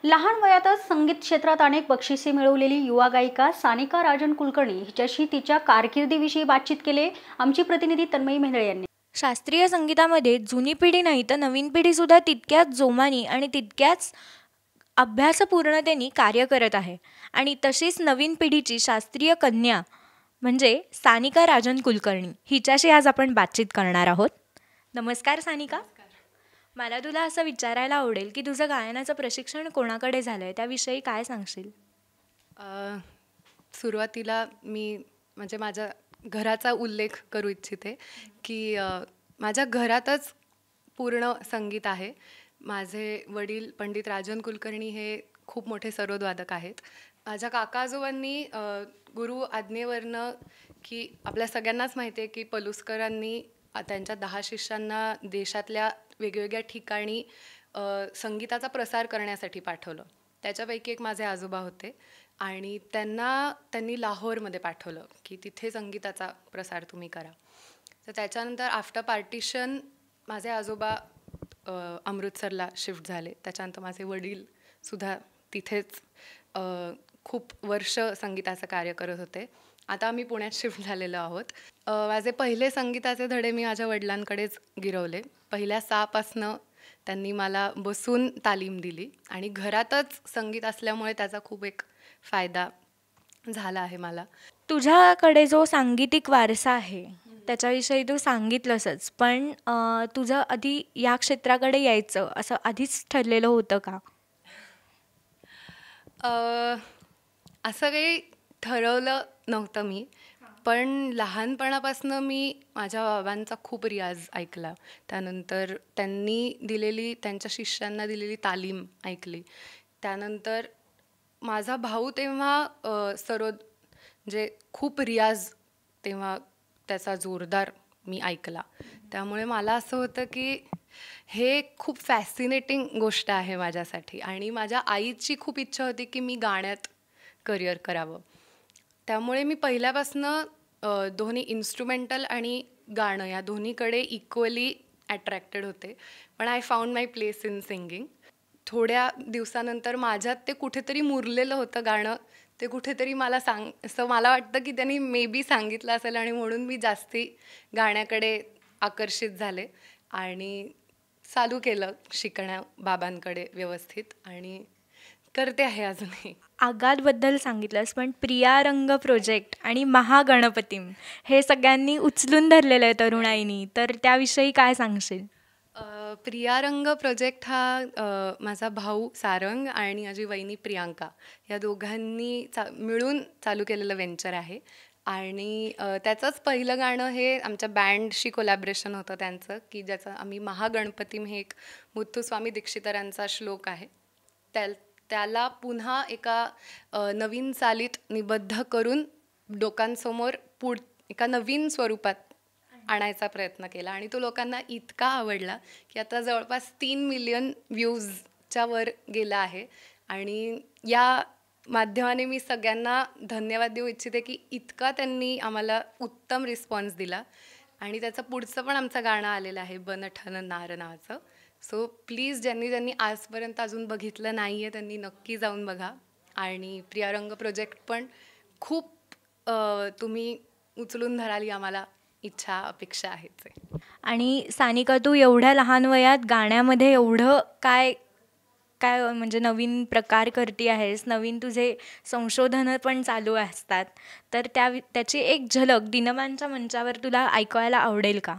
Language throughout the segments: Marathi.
लहान वयातच संगीत क्षेत्रात अनेक बक्षिसे मिळवलेली युवा गायिका सानिका राजन कुलकर्णी हिच्याशी तिच्या कारकिर्दीविषयी बातचीत केले आमची प्रतिनिधी तन्मयी मेंदळे यांनी। शास्त्रीय संगीतामध्ये जुनी पिढी नाही तर नवीन पिढीसुद्धा तितक्याच जोमाने आणि तितक्याच अभ्यासपूर्णतेने कार्य करत आहे आणि तशीच नवीन पिढीची शास्त्रीय कन्या म्हणजे सानिका राजन कुलकर्णी हिच्याशी आज आपण बातचीत करणार आहोत। नमस्कार सानिका। मला तुला असं विचारायला आवडेल की तुझं गायनाचं प्रशिक्षण कोणाकडे झालंय त्याविषयी काय सांगशील? सुरुवातीला मी म्हणजे माझ्या घराचा उल्लेख करू इच्छिते की माझ्या घरातच पूर्ण संगीत आहे। माझे वडील पंडित राजन कुलकर्णी हे खूप मोठे सरोदवादक आहेत। माझ्या काकाजोबांनी गुरु आज्ञेवरनं की आपल्या सगळ्यांनाच माहिती आहे की पलुसकरांनी त्यांच्या 10 शिष्यांना देशातल्या वेगवेगळ्या ठिकाणी संगीताचा प्रसार करण्यासाठी पाठवलं। त्याच्यापैकी एक माझे आजोबा होते आणि त्यांनी लाहोरमध्ये पाठवलं की तिथे संगीताचा प्रसार तुम्ही करा। तर त्याच्यानंतर आफ्टर पार्टिशन माझे आजोबा अमृतसरला शिफ्ट झाले। त्याच्यानंतर माझे वडीलसुद्धा तिथेच खूप वर्ष संगीताचं कार्य करत होते। आता आम्ही पुण्यात शिफ्ट झालेलो आहोत। माझे पहिले संगीताचे धडे मी माझ्या वडिलांकडेच गिरवले। पहिल्या 6 पासनं त्यांनी मला बसून तालीम दिली आणि घरातच संगीत असल्यामुळे त्याचा खूप एक फायदा झाला आहे मला। तुझ्याकडे जो सांगीतिक वारसा आहे त्याच्याविषयी तू सांगितलंसच, पण तुझं आधी या क्षेत्राकडे यायचं असं आधीच ठरलेलं होतं का? असं काही ठरवलं नव्हतं मी, पण लहानपणापासून मी माझ्या बाबांचा खूप रियाज ऐकला। त्यानंतर त्यांच्या शिष्यांना दिलेली तालीम ऐकली। त्यानंतर माझा भाऊ तेव्हा म्हणजे खूप रियाज तेव्हा त्याचा जोरदार मी ऐकला। त्यामुळे मला असं होतं की हे खूप फॅसिनेटिंग गोष्ट आहे माझ्यासाठी आणि माझ्या आईची खूप इच्छा होती की मी गाण्यात करिअर करावं। त्यामुळे मी पहिल्यापासनं दोन्ही इन्स्ट्रुमेंटल आणि गाणं या दोन्हीकडे इक्वली अट्रॅक्टेड होते। पण I found my place in singing. थोड्या दिवसानंतर माझ्यात ते कुठेतरी मुरलेलं होतं गाणं। ते कुठेतरी असं मला वाटतं की त्यांनी मे बी सांगितलं असेल आणि म्हणून मी जास्ती गाण्याकडे आकर्षित झाले आणि चालू केलं शिकणं बाबांकडे व्यवस्थित आणि करते आहे अजूनही। आगातबद्दल सांगितलंस, पण प्रिया रंग प्रोजेक्ट आणि महागणपतीम हे सगळ्यांनी उचलून धरलेलं आहे तरुणाईनी, तर त्याविषयी काय सांगशील? प्रिया रंग प्रोजेक्ट हा माझा भाऊ सारंग आणि माझी वहिनी प्रियांका या दोघांनी मिळून चालू केलेलं व्हेंचर आहे आणि त्याचंच पहिलं गाणं हे आमच्या बँडशी कोलॅबरेशन होतं त्यांचं, की ज्याचं आम्ही महागणपतीम हे एक मुथुस्वामी दीक्षितरांचा श्लोक आहे त्याला पुन्हा एका नवीन चालीत निबद्ध करून लोकांसमोर एका नवीन स्वरूपात आणायचा प्रयत्न केला आणि तो लोकांना इतका आवडला की आता जवळपास 3 मिलियन व्ह्यूजच्या वर गेला आहे। आणि या माध्यमाने मी सगळ्यांना धन्यवाद देऊ इच्छिते की इतका त्यांनी आम्हाला उत्तम रिस्पॉन्स दिला आणि त्याचं पुढचं पण आमचं गाणं आलेलं आहे बनठन नार नावाचं। सो प्लीज ज्यांनी आजपर्यंत अजून बघितलं नाही आहे त्यांनी नक्की जाऊन बघा आणि प्रिया रंग प्रोजेक्ट पण खूप तुम्ही उचलून धराल आम्हाला इच्छा अपेक्षा आहेच आहे। आणि सानिका, तू एवढ्या लहान वयात गाण्यामध्ये एवढं काय काय म्हणजे नवीन प्रकार करते आहेस, नवीन तुझे संशोधनं पण चालू असतात, तर त्याची एक झलक दिनमानच्या मंचावर तुला ऐकायला आवडेल का?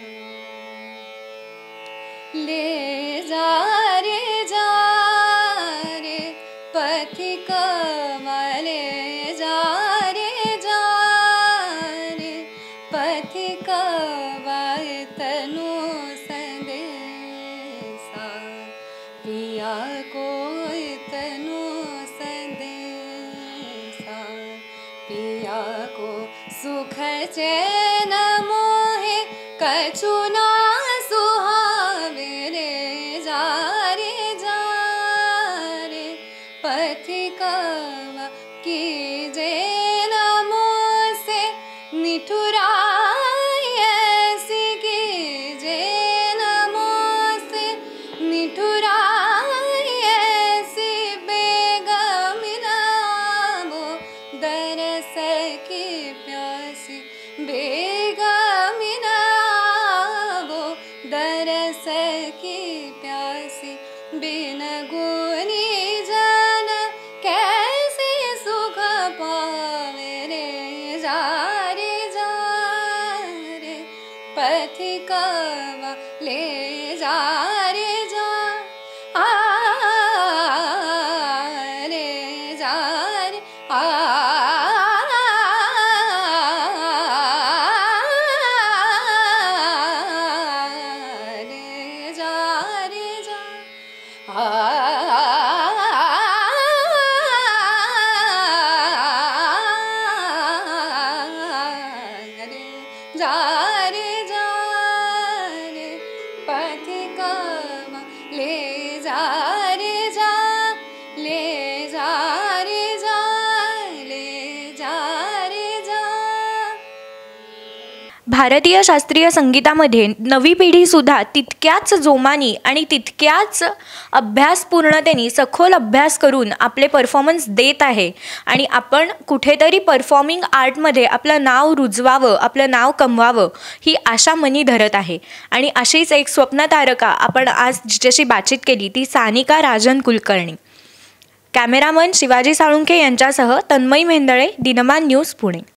ले जा रे जा पिया को सुख चैन मोहे कछु ना सुहावे रे जा रे पथिकवा कीजे नमो से निठुराय ऐसी कीजे नमो से निठुराय ऐसी बेगमिना वो दरस की प्यासी बेगमिना वो दरस की प्यासी बिन गुनी जन कैसे सुख पावे रे जा रे पथिकवा ले जा आ रे जा रे पथिकवा ले जा ले जा भारतीय शास्त्रीय संगीतामध्ये नवी पिढीसुद्धा तितक्याच जोमानी आणि तितक्याच अभ्यासपूर्णतेने सखोल अभ्यास करून आपले परफॉर्मन्स देत आहे आणि आपण कुठेतरी परफॉर्मिंग आर्टमध्ये आपलं नाव रुजवावं, आपलं नाव कमवावं ही आशा मनी धरत आहे. आणि अशीच एक स्वप्नतारका आपण आज जिच्याशी बातचीत केली ती सानिका राजन कुलकर्णी. कॅमेरामन शिवाजी साळुंखे यांच्यासह तन्मयी मेंदळे, दिनमान न्यूज, पुणे.